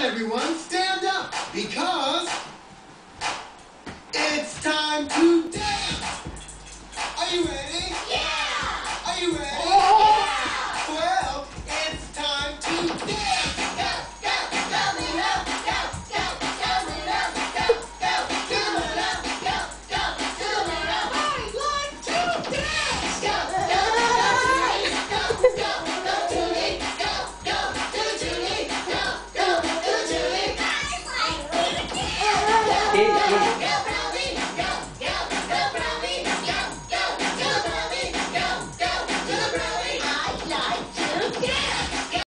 everyone, stand up because it's time to dance. Are you ready? Yeah! Are you ready? Yeah! Well, it's time to dance. Go, go, go, me up, go, go, go, me up, go, go, do me up, go, go, do me up. I like to dance. Go, go, go, Julie, go, go, do Julie, go, go, do Julie. I like to dance. Go, go, go.